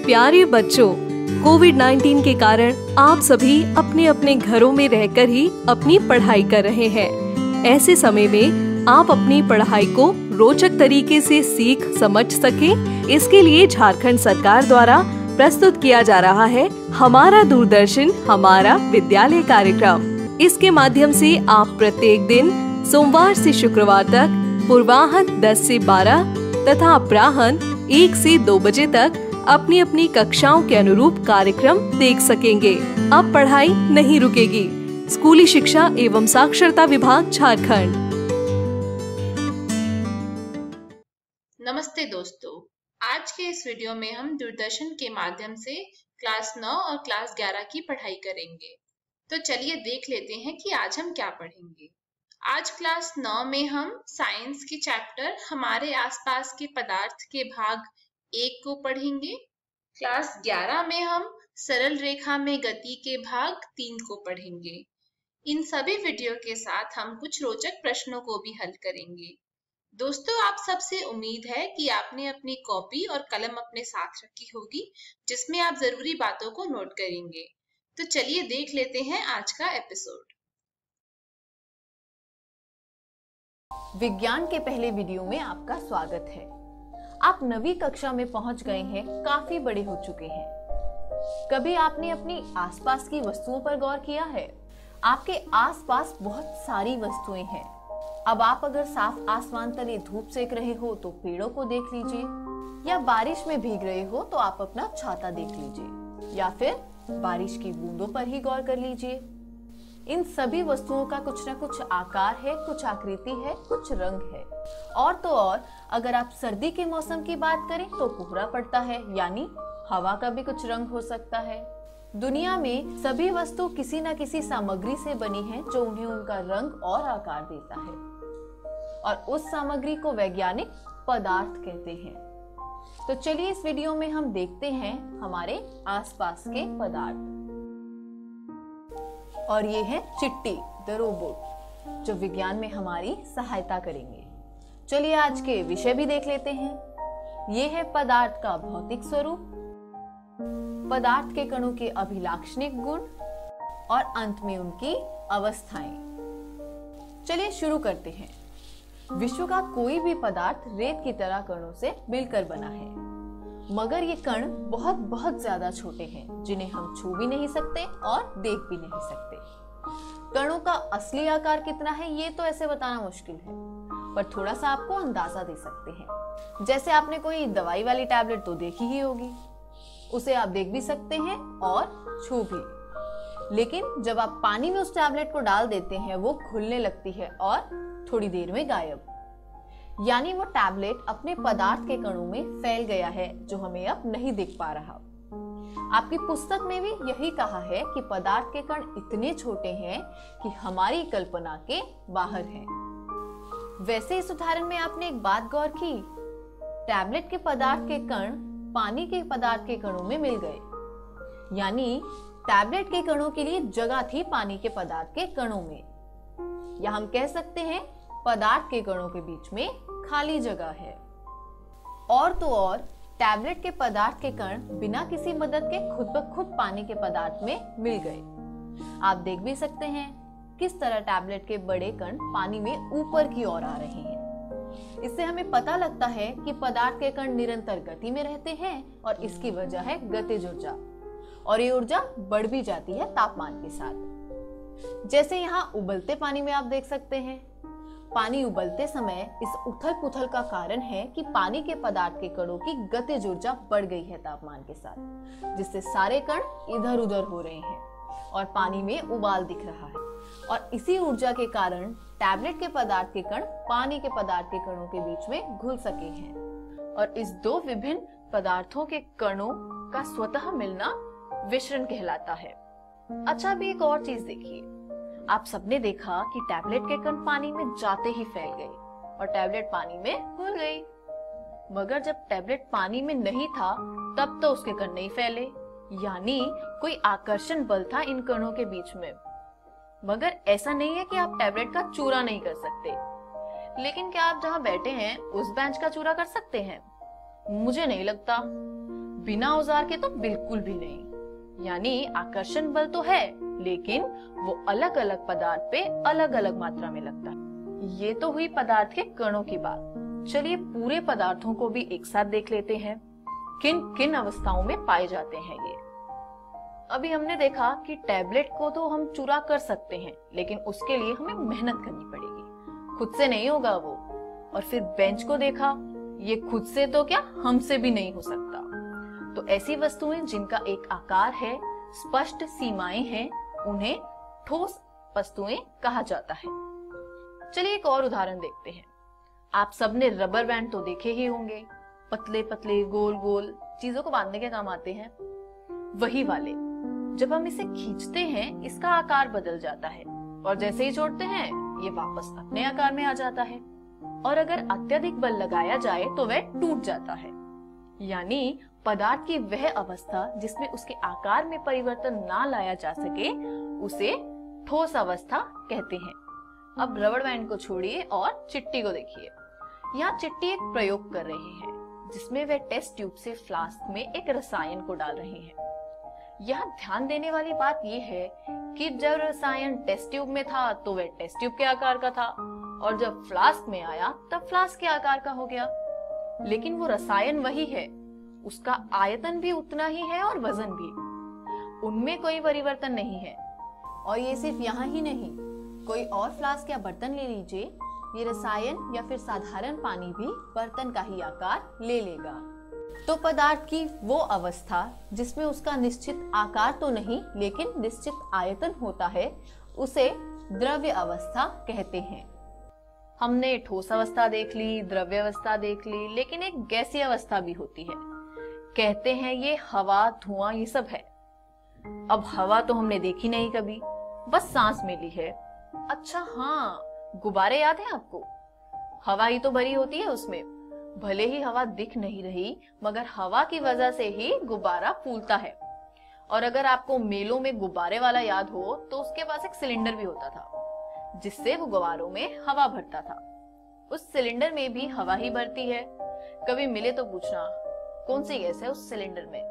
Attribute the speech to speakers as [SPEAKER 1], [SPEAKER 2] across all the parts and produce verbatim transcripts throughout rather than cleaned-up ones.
[SPEAKER 1] प्यारे बच्चों, Covid nineteen के कारण आप सभी अपने अपने घरों में रहकर ही अपनी पढ़ाई कर रहे हैं। ऐसे समय में आप अपनी पढ़ाई को रोचक तरीके से सीख समझ सकें, इसके लिए झारखंड सरकार द्वारा प्रस्तुत किया जा रहा है हमारा दूरदर्शन हमारा विद्यालय कार्यक्रम। इसके माध्यम से आप प्रत्येक दिन सोमवार से शुक्रवार तक पूर्वाह्न दस से बारह तथा अपराह्न एक से दो बजे तक अपनी अपनी कक्षाओं के अनुरूप कार्यक्रम देख सकेंगे। अब पढ़ाई नहीं रुकेगी। स्कूली शिक्षा एवं साक्षरता विभाग झारखंड।
[SPEAKER 2] नमस्ते दोस्तों, आज के इस वीडियो में हम दूरदर्शन के माध्यम से क्लास नौ और क्लास ग्यारह की पढ़ाई करेंगे। तो चलिए देख लेते हैं कि आज हम क्या पढ़ेंगे। आज क्लास नौ में हम साइंस की चैप्टर हमारे आसपास के पदार्थ के भाग एक को पढ़ेंगे। क्लास ग्यारह में हम सरल रेखा में गति के भाग तीन को पढ़ेंगे। इन सभी वीडियो के साथ हम कुछ रोचक प्रश्नों को भी हल करेंगे। दोस्तों, आप सबसे उम्मीद है कि आपने अपनी कॉपी और कलम अपने साथ रखी होगी, जिसमें आप जरूरी बातों को नोट करेंगे। तो चलिए देख लेते हैं आज का एपिसोड।
[SPEAKER 3] विज्ञान के पहले वीडियो में आपका स्वागत है। आप नवीं कक्षा में पहुंच गए हैं, काफी बड़े हो चुके हैं। कभी आपने अपनी आसपास की वस्तुओं पर गौर किया है? आपके आसपास बहुत सारी वस्तुएं हैं। अब आप अगर साफ आसमान तले धूप सेक रहे हो तो पेड़ों को देख लीजिए, या बारिश में भीग रहे हो तो आप अपना छाता देख लीजिए, या फिर बारिश की बूंदों पर ही गौर कर लीजिए। इन सभी वस्तुओं का कुछ न कुछ आकार है, कुछ आकृति है, कुछ रंग है। और तो और अगर आप सर्दी के मौसम की बात करें तो कोहरा पड़ता है, यानी हवा का भी कुछ रंग हो सकता है। दुनिया में सभी वस्तु किसी न किसी सामग्री से बनी है जो उन्हें उनका रंग और आकार देता है, और उस सामग्री को वैज्ञानिक पदार्थ कहते हैं। तो चलिए इस वीडियो में हम देखते हैं हमारे आसपास के पदार्थ। और ये है चिट्टी द रोबोट, जो विज्ञान में हमारी सहायता करेंगे। चलिए आज के विषय भी देख लेते हैं। ये है पदार्थ का भौतिक स्वरूप, पदार्थ के कणों के अभिलाक्षणिक गुण और अंत में उनकी अवस्थाएं। चलिए शुरू करते हैं। विश्व का कोई भी पदार्थ रेत की तरह कणों से मिलकर बना है, मगर ये कण बहुत बहुत ज्यादा छोटे हैं, जिन्हें हम छू भी नहीं सकते और देख भी नहीं सकते। कणों का असली आकार कितना है ये तो ऐसे बताना मुश्किल है, पर थोड़ा सा आपको अंदाजा दे सकते हैं। जैसे आपने कोई दवाई वाली टैबलेट तो देखी ही होगी, उसे आप देख भी सकते हैं और छू भी। लेकिन जब आप पानी में उस टैबलेट को डाल देते हैं, वो घुलने लगती है और थोड़ी देर में गायब। यानी वो टैबलेट अपने पदार्थ के कणों में फैल गया है, जो हमें अब नहीं दिख पा रहा। आपकी पुस्तक में भी यही कहा है कि पदार्थ के कण इतने छोटे हैं कि हमारी कल्पना के बाहर हैं। वैसे इस उदाहरण में आपने एक बात गौर की, टैबलेट के पदार्थ के कण पानी के पदार्थ के कणों में मिल गए, यानी टैबलेट के कणों के लिए जगह थी पानी के पदार्थ के कणों में। या हम कह सकते हैं पदार्थ के कणों के बीच में खाली जगह है। और तो और टैबलेट के पदार्थ के कण बिना किसी मदद के खुद ब खुद पानी के पदार्थ में मिल गए। आप देख भी सकते हैं किस तरह टैबलेट के बड़े कण पानी में ऊपर की ओर आ रहे हैं। इससे हमें पता लगता है कि पदार्थ के कण निरंतर गति में रहते हैं, और इसकी वजह है गतिज ऊर्जा, और ये ऊर्जा बढ़ भी जाती है तापमान के साथ। जैसे यहाँ उबलते पानी में आप देख सकते हैं, पानी उबलते समय इस उथल पुथल का कारण है कि पानी के पदार्थ के कणों की गतिज ऊर्जा बढ़ गई है तापमान के साथ, जिससे सारे कण इधर उधर हो रहे हैं और पानी में उबाल दिख रहा है। और इसी ऊर्जा के कारण टैबलेट के पदार्थ के कण पानी के पदार्थ के कणों के बीच में घुल सके हैं, और इस दो विभिन्न पदार्थों के कणों का स्वतः मिलना विसरण कहलाता है। अच्छा, अभी एक और चीज देखिए। आप सबने देखा कि टैबलेट के कण पानी में जाते ही फैल गए और टैबलेट पानी में घुल गई, मगर जब टैबलेट पानी में नहीं था तब तो उसके कण नहीं फैले, यानी कोई आकर्षण बल था इन कणों के बीच में। मगर ऐसा नहीं है कि आप टैबलेट का चूरा नहीं कर सकते। लेकिन क्या आप जहाँ बैठे हैं उस बेंच का चूरा कर सकते हैं? मुझे नहीं लगता। बिना औजार के तो बिल्कुल भी नहीं। यानी आकर्षण बल तो है, लेकिन वो अलग अलग पदार्थ पे अलग अलग मात्रा में लगता है। ये तो हुई पदार्थ के कणों की बात। चलिए पूरे पदार्थों को भी एक साथ देख लेते हैं, किन किन अवस्थाओं में पाए जाते हैं ये। अभी हमने देखा कि टैबलेट को तो हम चुरा कर सकते हैं, लेकिन उसके लिए हमें मेहनत करनी पड़ेगी, खुद से नहीं होगा वो। और फिर बेंच को देखा, ये खुद से तो क्या हमसे भी नहीं हो सकता। तो ऐसी वस्तुएं जिनका एक आकार है, स्पष्ट सीमाएं हैं, उन्हें ठोस वस्तुएं कहा जाता है। चलिए एक और उदाहरण देखते हैं। आप सबने रबर बैंड तो देखे ही होंगे, पतले पतले गोल गोल चीजों को बांधने के काम आते हैं। वही वाले, जब हम इसे खींचते हैं इसका आकार बदल जाता है, और जैसे ही छोड़ते हैं ये वापस अपने आकार में आ जाता है। और अगर अत्यधिक बल लगाया जाए तो वह टूट जाता है। यानी पदार्थ की वह अवस्था जिसमें उसके आकार में परिवर्तन ना लाया जा सके, उसे ठोस अवस्था कहते हैं। अब रबर बैंड को छोड़िए और चिट्टी को देखिए। यहाँ चिट्टी एक प्रयोग कर रहे हैं, जिसमें वे टेस्ट ट्यूब से फ्लास्क में एक रसायन को डाल रहे हैं। यहाँ ध्यान देने वाली बात यह है कि जब रसायन टेस्ट ट्यूब में था तो वह टेस्ट ट्यूब के आकार का था, और जब फ्लास्क में आया तब फ्लास्क के आकार का हो गया। लेकिन वो रसायन वही है, उसका आयतन भी उतना ही है और वजन भी, उनमें कोई परिवर्तन नहीं है।
[SPEAKER 4] और ये सिर्फ यहाँ ही नहीं, कोई और फ्लास्क या बर्तन ले लीजिए, ये रसायन या फिर साधारण पानी भी बर्तन का ही आकार ले लेगा। तो पदार्थ की वो अवस्था जिसमें उसका निश्चित आकार तो नहीं लेकिन निश्चित आयतन होता है, उसे द्रव्य अवस्था कहते हैं।
[SPEAKER 3] हमने ठोस अवस्था देख ली, द्रव्य अवस्था देख ली, लेकिन एक गैसीय अवस्था भी होती है। कहते हैं ये हवा, धुआं, ये सब है। अब हवा तो हमने देखी नहीं कभी, बस सांस में ली है। अच्छा हाँ, गुब्बारे याद है आपको? हवा ही तो भरी होती है उसमें। भले ही हवा दिख नहीं रही, मगर हवा की वजह से ही गुब्बारा फूलता है। और अगर आपको मेलों में गुब्बारे वाला याद हो, तो उसके पास एक सिलेंडर भी होता था, जिससे वो गुब्बारों में हवा भरता था। उस सिलेंडर में भी हवा ही भरती है। कभी मिले तो पूछना कौन सी गैस है उस सिलेंडर में।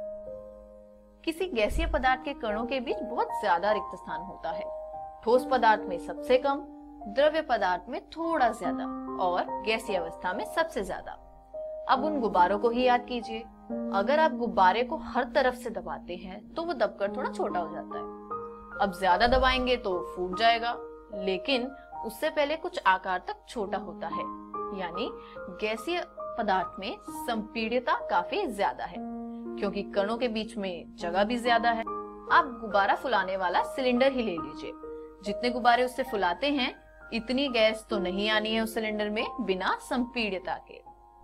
[SPEAKER 3] किसी गैसीय पदार्थ के कणों के बीच बहुत ज्यादा रिक्त स्थान होता है। ठोस पदार्थ में सबसे कम, द्रव्य पदार्थ में थोड़ा ज्यादा, और गैसीय अवस्था में सबसे ज्यादा। अब उन गुब्बारों को ही याद कीजिए। अगर आप गुब्बारे को हर तरफ से दबाते हैं तो वो दबकर थोड़ा छोटा हो जाता है। अब ज्यादा दबाएंगे तो फूट जाएगा, लेकिन उससे पहले कुछ आकार तक छोटा होता है। यानी गैसीय पदार्थ में संपीड्यता काफी ज्यादा है, क्योंकि कणों के बीच में जगह भी ज्यादा है। आप गुब्बारा फुलाने वाला सिलेंडर ही ले लीजिए। जितने गुब्बारे उससे फुलाते हैं, इतनी गैस तो नहीं आनी है उस सिलेंडर में बिना संपीड्यता के।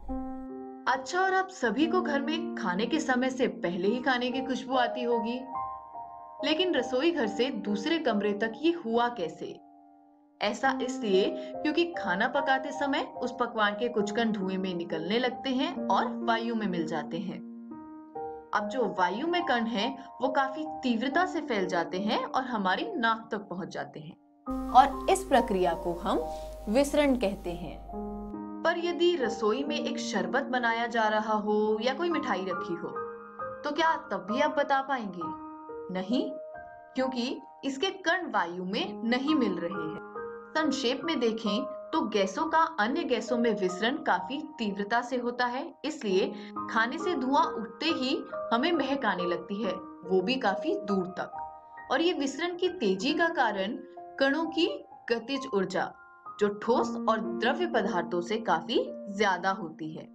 [SPEAKER 5] अच्छा, और आप सभी को घर में खाने के समय से पहले ही खाने की खुशबू आती होगी, लेकिन रसोई घर से दूसरे कमरे तक ये हुआ कैसे? ऐसा इसलिए क्योंकि खाना पकाते समय उस पकवान के कुछ कण धुएं में निकलने लगते हैं और वायु में मिल जाते हैं। अब जो वायु में कण हैं, वो काफी तीव्रता से फैल जाते हैं और हमारी नाक तक पहुंच जाते हैं,
[SPEAKER 4] और इस प्रक्रिया को हम विसरण कहते हैं।
[SPEAKER 5] पर यदि रसोई में एक शरबत बनाया जा रहा हो या कोई मिठाई रखी हो, तो क्या तब भी आप बता पाएंगे? नहीं, क्योंकि इसके कण वायु में नहीं मिल रहे हैं। संक्षेप में देखें तो गैसों का अन्य गैसों में विसरण काफी तीव्रता से होता है, इसलिए खाने से धुआं उठते ही हमें महक आने लगती है, वो भी काफी दूर तक। और ये विसरण की तेजी का कारण कणों की गतिज ऊर्जा, जो ठोस और द्रव्य पदार्थों से काफी ज्यादा होती है,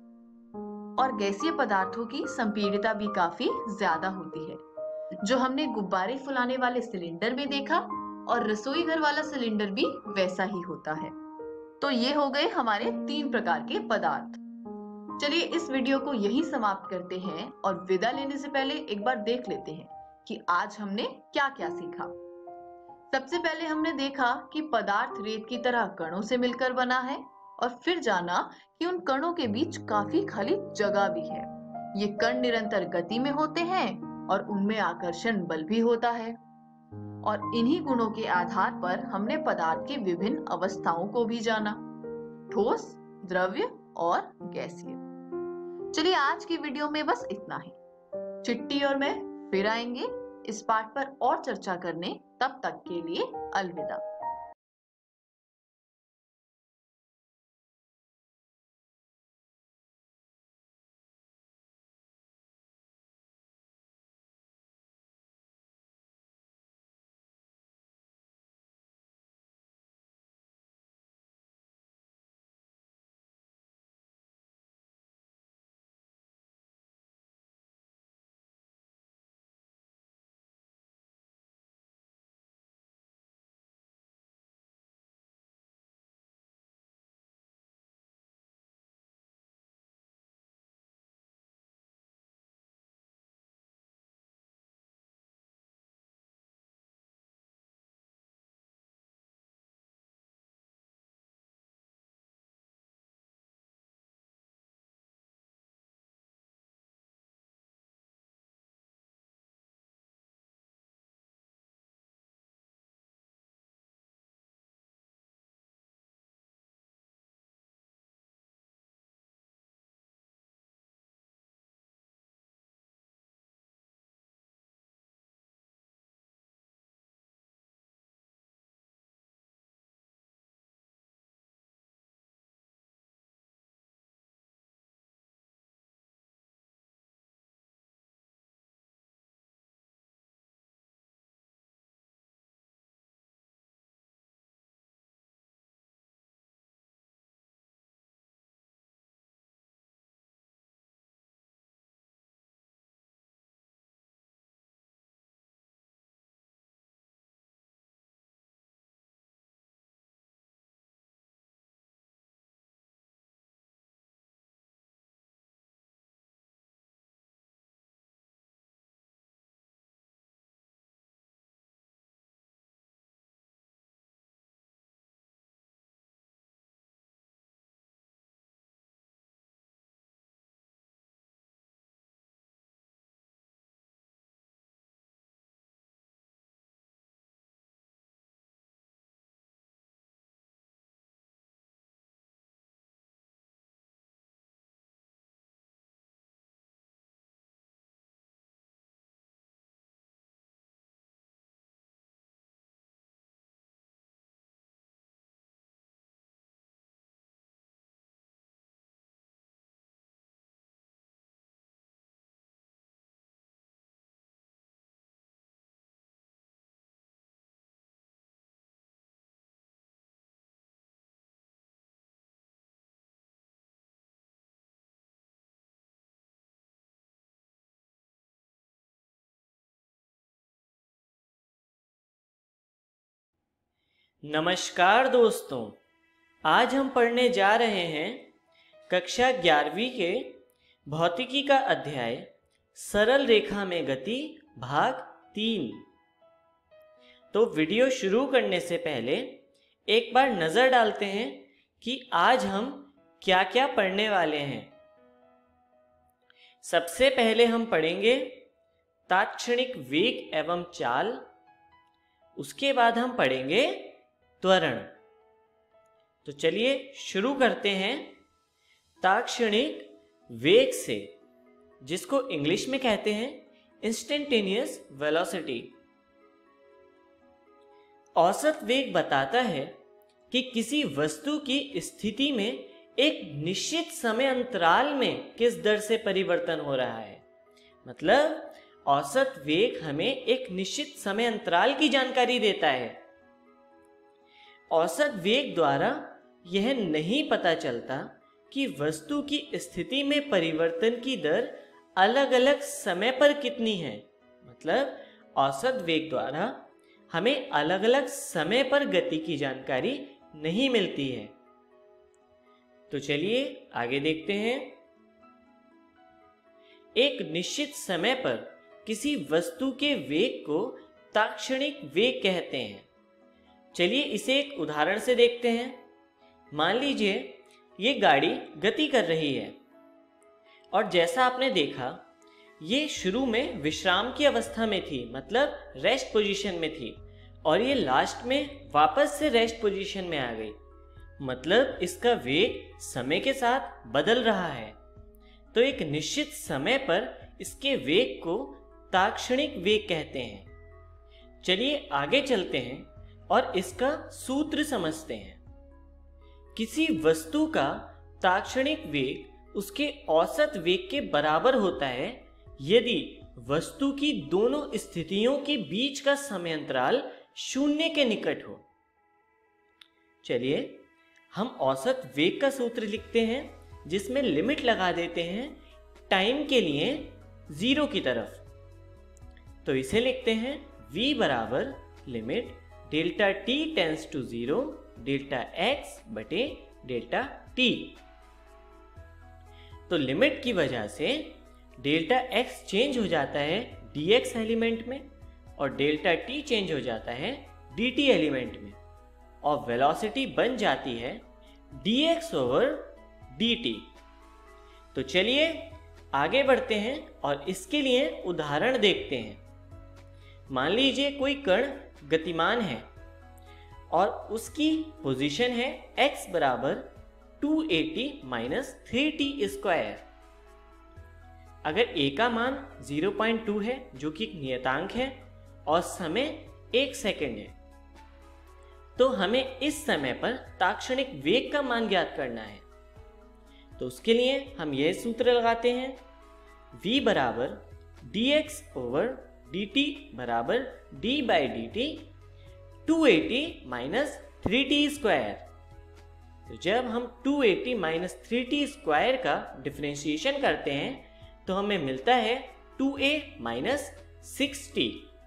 [SPEAKER 5] और गैसीय पदार्थों की संपीड्यता भी काफी ज्यादा होती है, जो हमने गुब्बारे फुलाने वाले सिलेंडर में देखा, और रसोई घर वाला सिलेंडर भी वैसा ही होता है। तो ये हो गए हमारे तीन प्रकार के पदार्थ। चलिए इस वीडियो को यहीं समाप्त करते हैं, और विदा लेने से पहले एक बार देख लेते हैं कि आज हमने क्या क्या सीखा। सबसे पहले हमने देखा कि पदार्थ रेत की तरह कणों से मिलकर बना है, और फिर जाना कि उन कणों के बीच काफी खाली जगह भी है। ये कण निरंतर गति में होते हैं और उनमें आकर्षण बल भी होता है, और इन्हीं गुणों के आधार पर हमने पदार्थ की विभिन्न अवस्थाओं को भी जाना, ठोस, द्रव्य और गैसीय। चलिए आज की वीडियो में बस इतना ही। चिट्टी और मैं फिर आएंगे इस पाठ पर और चर्चा करने। तब तक के लिए अलविदा।
[SPEAKER 6] नमस्कार दोस्तों, आज हम पढ़ने जा रहे हैं कक्षा ग्यारहवीं के भौतिकी का अध्याय सरल रेखा में गति भाग तीन। तो वीडियो शुरू करने से पहले एक बार नज़र डालते हैं कि आज हम क्या क्या पढ़ने वाले हैं। सबसे पहले हम पढ़ेंगे तात्क्षणिक वेग एवं चाल। उसके बाद हम पढ़ेंगे त्वरण। तो चलिए शुरू करते हैं तात्क्षणिक वेग से, जिसको इंग्लिश में कहते हैं इंस्टेंटेनियस वेलोसिटी। औसत वेग बताता है कि किसी वस्तु की स्थिति में एक निश्चित समय अंतराल में किस दर से परिवर्तन हो रहा है। मतलब औसत वेग हमें एक निश्चित समय अंतराल की जानकारी देता है। औसत वेग द्वारा यह नहीं पता चलता कि वस्तु की स्थिति में परिवर्तन की दर अलग अलग समय पर कितनी है। मतलब औसत वेग द्वारा हमें अलग अलग समय पर गति की जानकारी नहीं मिलती है। तो चलिए आगे देखते हैं। एक निश्चित समय पर किसी वस्तु के वेग को तात्क्षणिक वेग कहते हैं। चलिए इसे एक उदाहरण से देखते हैं। मान लीजिए ये गाड़ी गति कर रही है और जैसा आपने देखा ये शुरू में विश्राम की अवस्था में थी, मतलब रेस्ट पोजीशन में थी, और ये लास्ट में वापस से रेस्ट पोजीशन में आ गई। मतलब इसका वेग समय के साथ बदल रहा है। तो एक निश्चित समय पर इसके वेग को ताक्षणिक वेग कहते हैं। चलिए आगे चलते हैं और इसका सूत्र समझते हैं। किसी वस्तु का ताक्षणिक वेग उसके औसत वेग के बराबर होता है यदि वस्तु की दोनों स्थितियों के बीच का समय अंतराल शून्य के निकट हो। चलिए हम औसत वेग का सूत्र लिखते हैं, जिसमें लिमिट लगा देते हैं टाइम के लिए जीरो की तरफ। तो इसे लिखते हैं v बराबर limit delta t tends to zero delta x बटे डेल्टा t। तो लिमिट की वजह से डेल्टा x चेंज हो जाता है dx एलिमेंट में और डेल्टा t चेंज हो जाता है dt एलिमेंट में, और वेलोसिटी बन जाती है dx ओवर dt। तो चलिए आगे बढ़ते हैं और इसके लिए उदाहरण देखते हैं। मान लीजिए कोई कण गतिमान है और उसकी पोजीशन है x बराबर two a t minus three t square. अगर a का मान ज़ीरो पॉइंट टू है जो कि एक नियतांक है और समय एक सेकंड है, तो हमें इस समय पर ताक्षणिक वेग का मान ज्ञात करना है। तो उसके लिए हम यह सूत्र लगाते हैं v बराबर dx ओवर dt बराबर d by D T two a t minus three t square. तो जब हम two a t minus three t square का डिफरेंशिएशन करते हैं तो हमें मिलता है two a minus six t,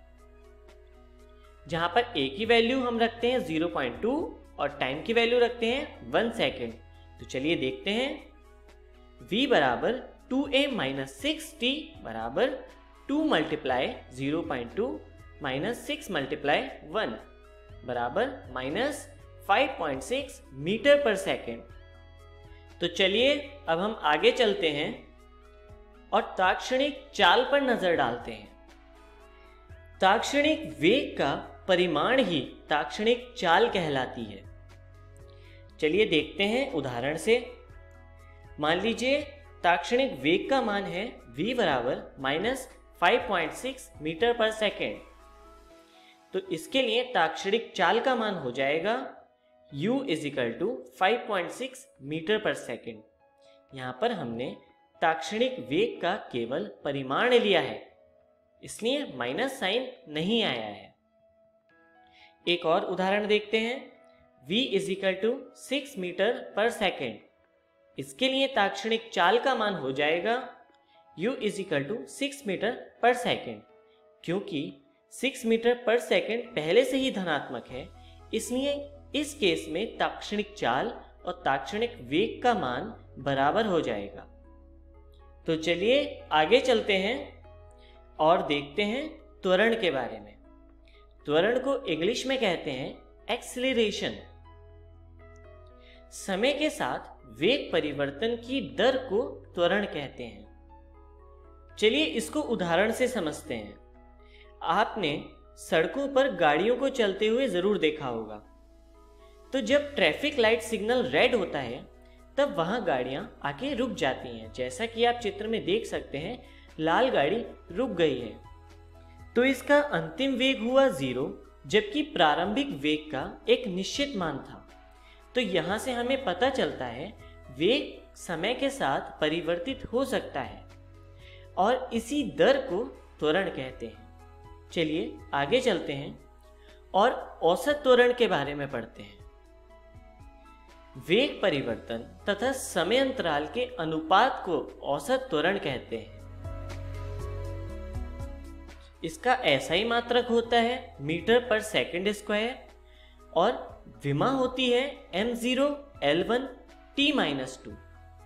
[SPEAKER 6] जहां पर a की वैल्यू हम रखते हैं ज़ीरो पॉइंट टू और टाइम की वैल्यू रखते हैं वन सेकेंड। तो चलिए देखते हैं v बराबर two a minus six t बराबर two multiply zero point two minus six multiply one बराबर minus five point six metre पर सेकेंड। तो चलिए अब हम आगे चलते हैं और ताक्षणिक चाल पर नजर डालते हैं। ताक्षणिक वेग का परिमाण ही ताक्षणिक चाल कहलाती है। चलिए देखते हैं उदाहरण से। मान लीजिए ताक्षणिक वेग का मान है v बराबर minus five point six metre पर सेकेंड। तो इसके लिए ताक्षणिक चाल का मान हो जाएगा u is equal to five point six metre पर सेकेंड। यहाँ पर हमने ताक्षणिक वेग का केवल परिमाण लिया है, इसलिए माइनस साइन नहीं आया है। एक और उदाहरण देखते हैं। v is equal to six metre पर सेकेंड। इसके लिए ताक्षणिक चाल का मान हो जाएगा u is equal to six metre पर सेकेंड। क्योंकि सिक्स मीटर पर सेकेंड पहले से ही धनात्मक है, इसलिए इस केस में ताक्षणिक चाल और ताक्षणिक वेग का मान बराबर हो जाएगा। तो चलिए आगे चलते हैं और देखते हैं त्वरण के बारे में। त्वरण को इंग्लिश में कहते हैं एक्सीलरेशन। समय के साथ वेग परिवर्तन की दर को त्वरण कहते हैं। चलिए इसको उदाहरण से समझते हैं। आपने सड़कों पर गाड़ियों को चलते हुए जरूर देखा होगा। तो जब ट्रैफिक लाइट सिग्नल रेड होता है तब वहां गाड़ियां आके रुक जाती हैं। जैसा कि आप चित्र में देख सकते हैं, लाल गाड़ी रुक गई है। तो इसका अंतिम वेग हुआ जीरो, जबकि प्रारंभिक वेग का एक निश्चित मान था। तो यहां से हमें पता चलता है वेग समय के साथ परिवर्तित हो सकता है और इसी दर को त्वरण कहते हैं। चलिए आगे चलते हैं और औसत त्वरण के बारे में पढ़ते हैं। वेग परिवर्तन तथा समय अंतराल के अनुपात को औसत त्वरण कहते हैं। इसका एसआई मात्रक होता है मीटर पर सेकंड स्क्वायर और विमा होती है M zero L one T minus two.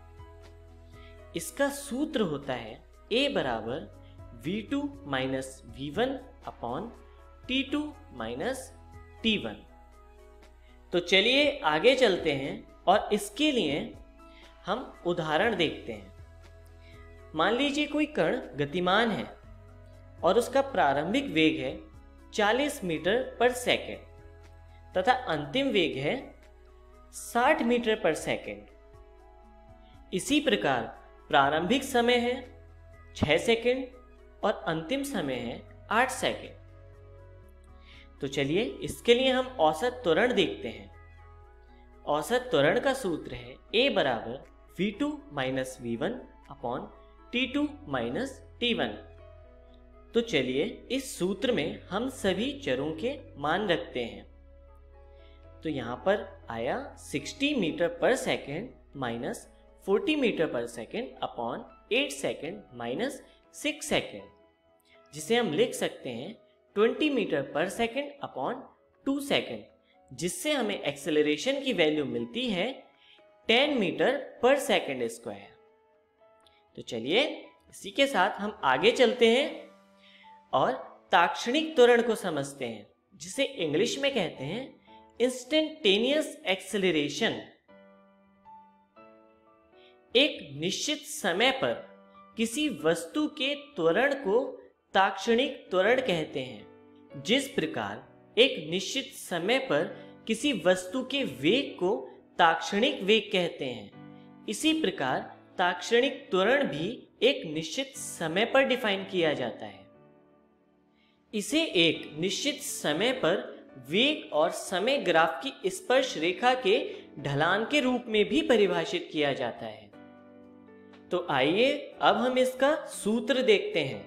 [SPEAKER 6] इसका सूत्र होता है ए बराबर v two minus v one upon t two minus t one. तो चलिए आगे चलते हैं और इसके लिए हम उदाहरण देखते हैं। मान लीजिए कोई कण गतिमान है और उसका प्रारंभिक वेग है चालीस मीटर पर सेकंड तथा अंतिम वेग है साठ मीटर पर सेकंड। इसी प्रकार प्रारंभिक समय है छह सेकंड और अंतिम समय है आठ सेकंड। तो चलिए इसके लिए हम औसत त्वरण देखते हैं। औसत त्वरण का सूत्र है a बराबर v two minus v one upon t two minus t one. तो चलिए इस सूत्र में हम सभी चरों के मान रखते हैं। तो यहाँ पर आया साठ मीटर पर सेकेंड माइनस चालीस मीटर पर सेकेंड अपॉन आठ सेकेंड माइनस छह सेकेंड, जिसे हम लिख सकते हैं बीस मीटर पर सेकेंड अपॉन दो सेकेंड, जिससे हमें एक्सेलरेशन की वैल्यू मिलती है दस मीटर पर सेकेंड स्क्वायर। तो चलिए इसी के साथ हम आगे चलते हैं और ताक्षणिक त्वरण को समझते हैं, जिसे इंग्लिश में कहते हैं इंस्टेंटेनियस एक्सेलरेशन। एक निश्चित समय पर किसी वस्तु के त्वरण को ताक्षणिक त्वरण कहते हैं। जिस प्रकार एक निश्चित समय पर किसी वस्तु के वेग को ताक्षणिक वेग कहते हैं, इसी प्रकार ताक्षणिक त्वरण भी एक निश्चित समय पर डिफाइन किया जाता है। इसे एक निश्चित समय पर वेग और समय ग्राफ की स्पर्श रेखा के ढलान के रूप में भी परिभाषित किया जाता है। तो आइए अब हम इसका सूत्र देखते हैं।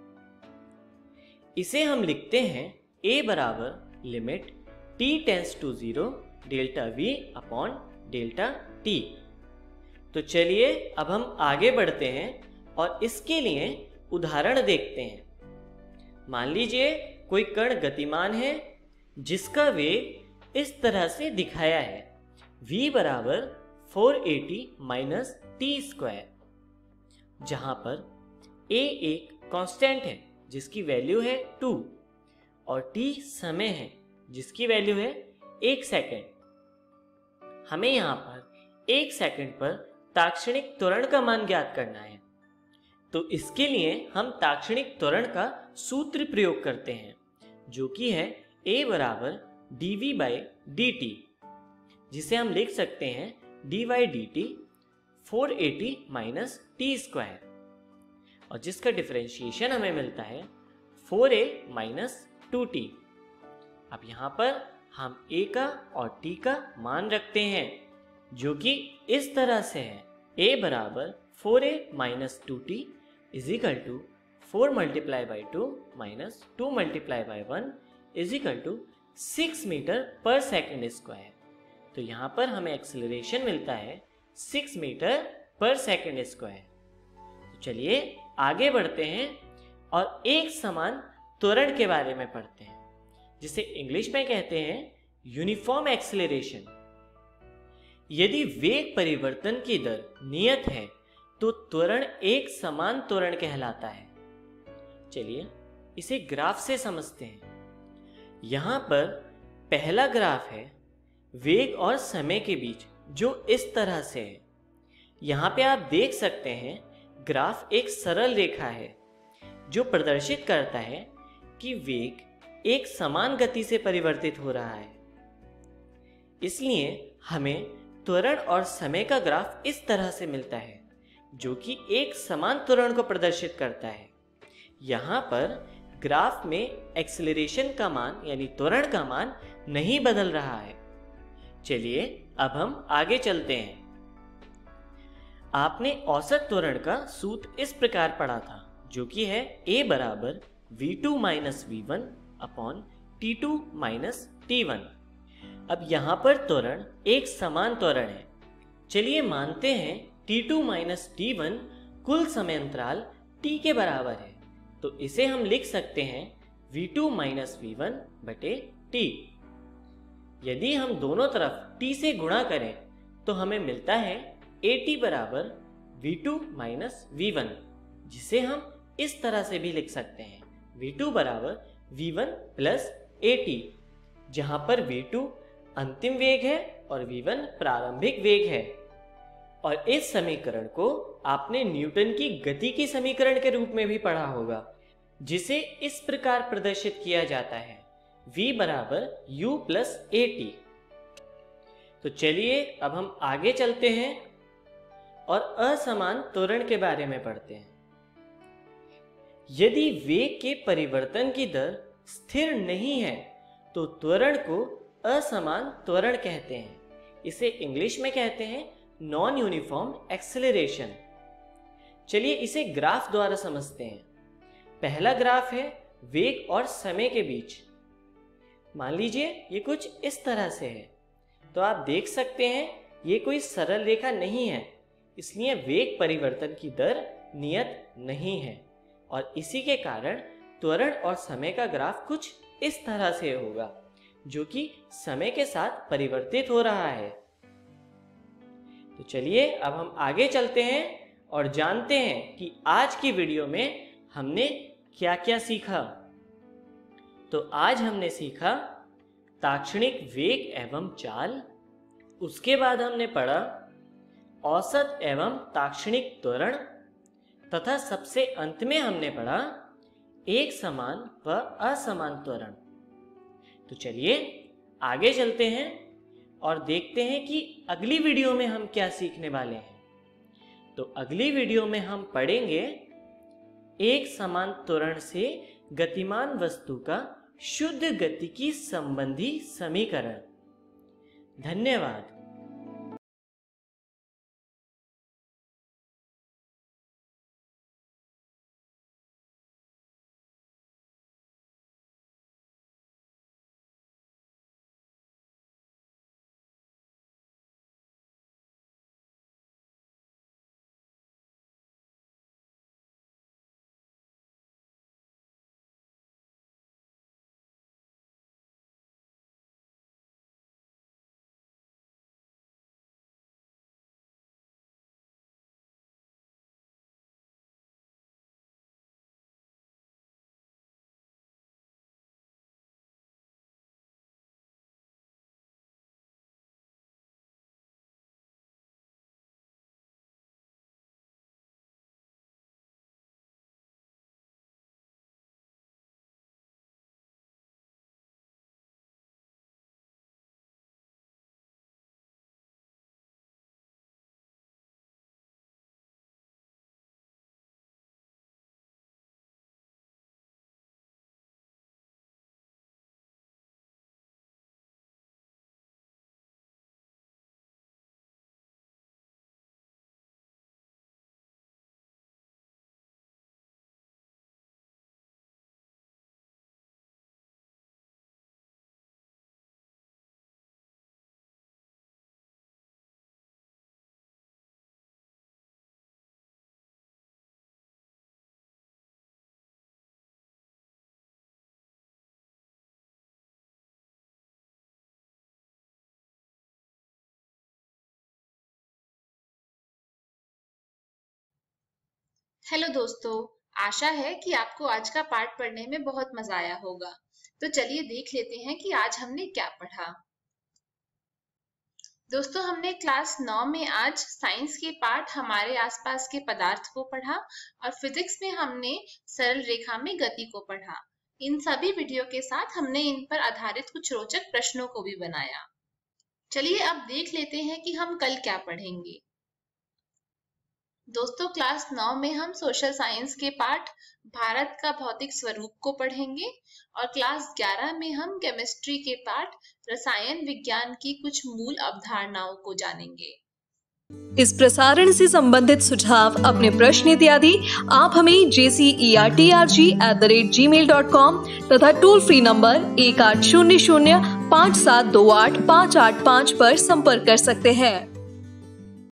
[SPEAKER 6] इसे हम लिखते हैं a बराबर limit t tends to zero delta v upon delta t। तो चलिए अब हम आगे बढ़ते हैं और इसके लिए उदाहरण देखते हैं। मान लीजिए कोई कण गतिमान है जिसका वेग इस तरह से दिखाया है v बराबर चार सौ अस्सी माइनस टी स्क्वायर, जहां पर a एक कांस्टेंट है जिसकी वैल्यू है टू और t समय है जिसकी वैल्यू है एक सेकेंड। हमें यहाँ पर एक सेकेंड पर ताक्षणिक त्वरण का मान ज्ञात करना है। तो इसके लिए हम ताक्षणिक त्वरण का सूत्र प्रयोग करते हैं, जो कि है a बराबर d v by D t, जिसे हम लिख सकते हैं डी वाई डी टी चार सौ अस्सी माइनस टी स्क्वायर, और जिसका डिफरेंशिएशन हमें मिलता है four a minus two t. अब यहाँ पर हम a का और t का मान रखते हैं, जो कि इस तरह से है a बराबर four a minus two t is equal to four multiply by two minus two multiply by one is equal to six metre पर सेकेंड स्क्वायर। तो यहाँ पर हमें एक्सेलरेशन मिलता है सिक्स मीटर पर सेकेंड स्क्वायर। तो चलिए आगे बढ़ते हैं और एक समान त्वरण के बारे में पढ़ते हैं, जिसे इंग्लिश में कहते हैं यूनिफॉर्म एक्सेलरेशन। यदि वेग परिवर्तन की दर नियत है तो त्वरण एक समान त्वरण कहलाता है। चलिए इसे ग्राफ से समझते हैं। यहां पर पहला ग्राफ है वेग और समय के बीच, जो इस तरह से है। यहां पे आप देख सकते हैं ग्राफ एक सरल रेखा है जो प्रदर्शित करता है कि वेग एक समान गति से परिवर्तित हो रहा है। इसलिए हमें त्वरण और समय का ग्राफ इस तरह से मिलता है, जो कि एक समान त्वरण को प्रदर्शित करता है। यहाँ पर ग्राफ में एक्सेलरेशन का मान यानी त्वरण का मान नहीं बदल रहा है। चलिए अब हम आगे चलते हैं। आपने औसत त्वरण का सूत्र इस प्रकार पढ़ा था, जो कि है a बराबर v two minus v one upon t two minus t one. अब यहाँ पर त्वरण एक समान त्वरण है। चलिए मानते हैं t two minus t one कुल समय अंतराल t के बराबर है, तो इसे हम लिख सकते हैं v two minus v one बटे टी। यदि हम दोनों तरफ t से गुणा करें तो हमें मिलता है ए टी बराबर v two minus v one, जिसे हम इस तरह से भी लिख सकते हैं वी टू बराबर v one plus a t, जहां पर वी टू अंतिम वेग है और वी वन प्रारंभिक वेग है। और इस समीकरण को आपने न्यूटन की गति की समीकरण के रूप में भी पढ़ा होगा, जिसे इस प्रकार प्रदर्शित किया जाता है v बराबर u प्लस ए टी। तो चलिए अब हम आगे चलते हैं और असमान त्वरण के बारे में पढ़ते हैं। यदि वेग के परिवर्तन की दर स्थिर नहीं है तो त्वरण को असमान त्वरण कहते हैं। इसे इंग्लिश में कहते हैं नॉन यूनिफॉर्म एक्सेलरेशन। चलिए इसे ग्राफ द्वारा समझते हैं। पहला ग्राफ है वेग और समय के बीच। मान लीजिए ये कुछ इस तरह से है, तो आप देख सकते हैं ये कोई सरल रेखा नहीं है, इसलिए वेग परिवर्तन की दर नियत नहीं है और इसी के कारण त्वरण और समय का ग्राफ कुछ इस तरह से होगा, जो कि समय के साथ परिवर्तित हो रहा है। तो चलिए अब हम आगे चलते हैं और जानते हैं कि आज की वीडियो में हमने क्या क्या सीखा। तो आज हमने सीखा ताक्षणिक वेग एवं चाल, उसके बाद हमने पढ़ा औसत एवं ताक्षणिक त्वरण, तथा सबसे अंत में हमने पढ़ा एक समान व असमान त्वरण। तो चलिए आगे चलते हैं और देखते हैं कि अगली वीडियो में हम क्या सीखने वाले हैं। तो अगली वीडियो में हम पढ़ेंगे एक समान त्वरण से गतिमान वस्तु का शुद्ध गतिकी संबंधी समीकरण। धन्यवाद।
[SPEAKER 2] हेलो दोस्तों, आशा है कि आपको आज का पाठ पढ़ने में बहुत मजा आया होगा। तो चलिए देख लेते हैं कि आज हमने क्या पढ़ा। दोस्तों, हमने क्लास नौ में आज साइंस के पाठ हमारे आसपास के पदार्थ को पढ़ा और फिजिक्स में हमने सरल रेखा में गति को पढ़ा। इन सभी वीडियो के साथ हमने इन पर आधारित कुछ रोचक प्रश्नों को भी बनाया। चलिए अब देख लेते हैं कि हम कल क्या पढ़ेंगे। दोस्तों, क्लास नौ में हम सोशल साइंस के पाठ भारत का भौतिक स्वरूप को पढ़ेंगे और क्लास ग्यारह में हम केमिस्ट्री के पाठ रसायन विज्ञान की कुछ मूल अवधारणाओं को जानेंगे।
[SPEAKER 1] इस प्रसारण से संबंधित सुझाव, अपने प्रश्न इत्यादि आप हमें J C E R T R G at the rate gmail dot com तथा टोल फ्री नंबर एक आठ शून्य शून्य पाँच सात दो आठ पाँच आठ पाँच पर संपर्क कर सकते हैं।